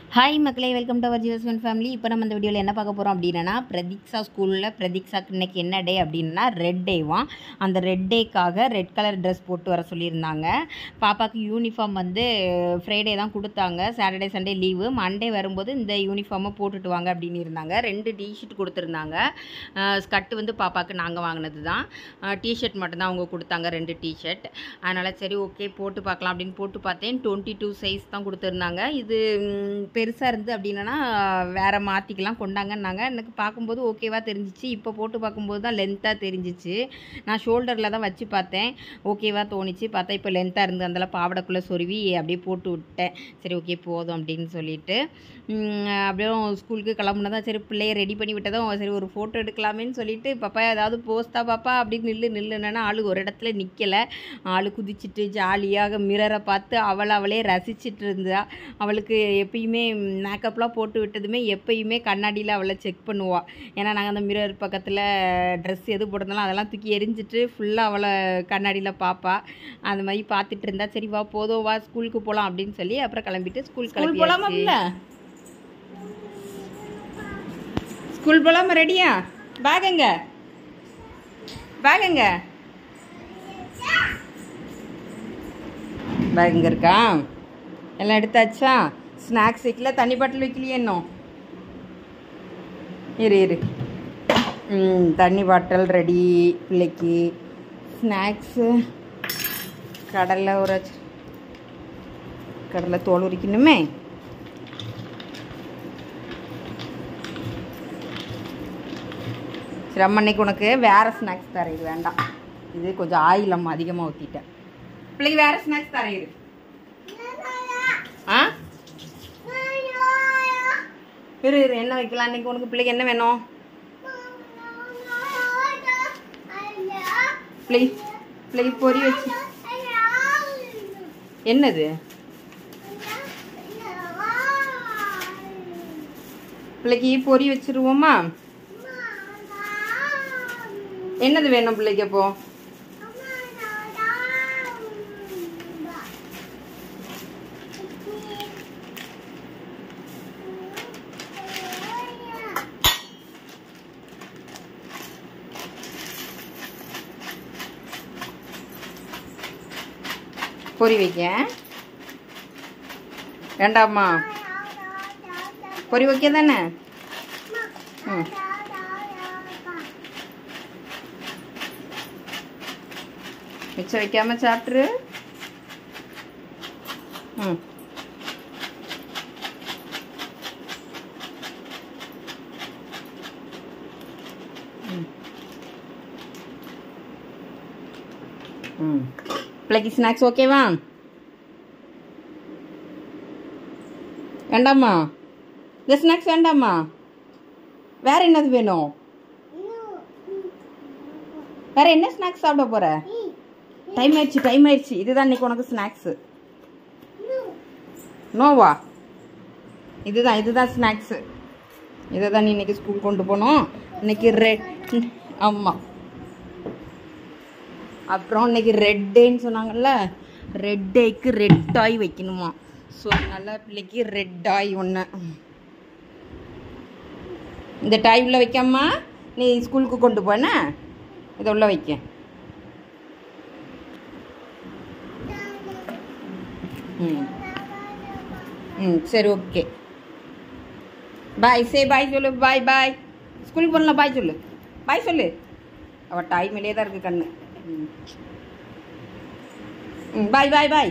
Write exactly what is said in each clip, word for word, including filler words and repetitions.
Hi மக்களே, welcome to our ஜிவஸ்வன் family. இப்போ நம்ம இந்த வீடியோவில் என்ன பார்க்க போகிறோம் அப்படின்னா, பிரதீக்ஷா ஸ்கூலில் பிரதீக்ஷாக்கு இன்றைக்கி என்ன டே அப்படின்னா ரெட் டேவாம். அந்த ரெட் டேக்காக ரெட் கலர் ட்ரெஸ் போட்டு வர சொல்லியிருந்தாங்க. பாப்பாவுக்கு யூனிஃபார்ம் வந்து ஃப்ரைடே தான் கொடுத்தாங்க. Saturday Sunday leave. மண்டே வரும்போது இந்த யூனிஃபார்மை போட்டுட்டு வாங்க அப்படின்னு இருந்தாங்க. ரெண்டு டிஷர்ட் கொடுத்துருந்தாங்க. ஸ்கர்ட்டு வந்து பாப்பாவுக்கு நாங்கள் வாங்கினது தான். டிஷர்ட் மட்டும்தான் அவங்க கொடுத்தாங்க, ரெண்டு டிஷர்ட். அதனால் சரி ஓகே போட்டு பார்க்கலாம் அப்படின்னு போட்டு பார்த்தேன். டுவெண்ட்டி டூ சைஸ் தான் கொடுத்துருந்தாங்க. இது பெருசாக இருந்து அப்படின்னா வேறு மாற்றிக்கலாம் கொண்டாங்கன்னாங்க. எனக்கு பார்க்கும்போது ஓகேவா தெரிஞ்சிச்சு. இப்போ போட்டு பார்க்கும்போது தான் லென்த்தாக தெரிஞ்சிச்சு. நான் ஷோல்டரில் தான் வச்சு பார்த்தேன், ஓகேவா தோணிச்சு. பார்த்தா இப்போ லென்த்தாக இருந்து அதில் பாவடைக்குள்ளே சொருவி அப்படியே போட்டு விட்டேன். சரி ஓகே போதும் அப்படின்னு சொல்லிட்டு அப்படியே ஸ்கூலுக்கு கிளம்புனதான். சரி பிள்ளைய ரெடி பண்ணி விட்டதும் சரி ஒரு ஃபோட்டோ எடுக்கலாமேன்னு சொல்லிட்டு, பாப்பா ஏதாவது போஸ்தா பாப்பா அப்படின்னு நில்லு நில்லுன்னா ஆளு ஒரு இடத்துல நிற்கலை. ஆள் குதிச்சுட்டு ஜாலியாக மிரரை பார்த்து அவளை அவளே ரசிச்சுட்டு இருந்தா. அவளுக்கு எப்பயுமே மேக்கப்லாம் போட்டு விட்டதுமே எப்பயுமே கண்ணாடியில் அவளை செக் பண்ணுவாள். ஏன்னா நாங்கள் அந்த மிரர் பக்கத்தில் ட்ரெஸ் எது போட்டிருந்தாலும் அதெல்லாம் தூக்கி எரிஞ்சிட்டு ஃபுல்லாக அவளை கண்ணாடியில் பார்ப்பா. அந்த மாதிரி பார்த்துட்டு இருந்தா. சரி வா போதும் வா ஸ்கூலுக்கு போகலாம் அப்படின்னு சொல்லி அப்புறம் கிளம்பிட்டு ஸ்கூல் கிளம்பி போகலாமா? ஸ்கூல் போகலாமா? ரெடியா? பேக் எங்க? பேக் எங்க? பேக் இங்கே இருக்கா? எல்லாம் எடுத்தாச்சா? ஸ்நாக்ஸ் வைக்கல, தண்ணி பாட்டில் வைக்கலையே இன்னும். இரு இரு ம் தண்ணி பாட்டில் ரெடி பிள்ளைக்கு. ஸ்நாக்ஸு கடலை ஒரு கடலை தோல் உரிக்கணுமே. சரி அம்மா இன்னைக்கு உனக்கு வேறு ஸ்நாக்ஸ் தர. இது வேண்டாம், இது கொஞ்சம் ஆயில் அம்மா அதிகமாக ஊற்றிட்டேன். பிள்ளைக்கு வேறு ஸ்நாக்ஸ் தர. இரு ஆ இரு இரு என்ன வைக்கலாம் இன்னைக்கு உனக்கு? பிள்ளைக்கு என்ன வேணும்? பிள்ளை பிள்ளைக்கு பொரி வச்சு என்னது? பிள்ளைக்கு பொரி வச்சிருவோமா? என்னது வேணும் பிள்ளைக்கு? அப்போ பொரி வைக்க வேண்டாமா? பொரி வைக்க தானே. ம் மிச்சம் வைக்காம சாப்பிட்ரு. ம் ம் பிள்ளைக்கு ஸ்நாக்ஸ் ஓகேவா? வேண்டாமா? இந்த ஸ்நாக்ஸ் வேண்டாமா? வேற என்னது வேணும்? வேற என்ன ஸ்நாக்ஸ் சாப்பிட போற? டைம் ஆயிடுச்சு டைம் ஆயிடுச்சு. இதுதான் இன்னைக்கு உனக்கு ஸ்நாக்ஸு. நோவா? இதுதான் இதுதான் ஸ்நாக்ஸு. இதை தான் நீ இன்னைக்கு ஸ்கூல் கொண்டு போகணும். இன்னைக்கு ரெட் ஆமாம். அப்புறம் இன்னைக்கு ரெட் டேன்னு சொன்னாங்கல்ல, ரெட் டேக்கு ரெட் டாய் வைக்கணுமா. ஸோ நல்லா பிள்ளைக்கு ரெட் டாய் ஒன்று. இந்த டாய் உள்ள வைக்காமா நீ ஸ்கூலுக்கு கொண்டு போன, இதை உள்ள வைக்க. ம் ம் சரி ஓகே பாய். சே பாய் சொல்லு. பாய் பாய். ஸ்கூலுக்கு போகலாம் பாய் சொல்லு. பாய் சொல்லு. அவள் டாய் மேலே தான் இருக்குது கண்ணு. ம் பாய் பாய் பாய்.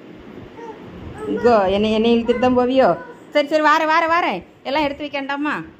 கோ என்னை என்னை இழுத்துட்டு தான் போவியோ? சரி சரி வாரேன் வாரேன் வாரேன். எல்லாம் எடுத்து வைக்கண்டாமா?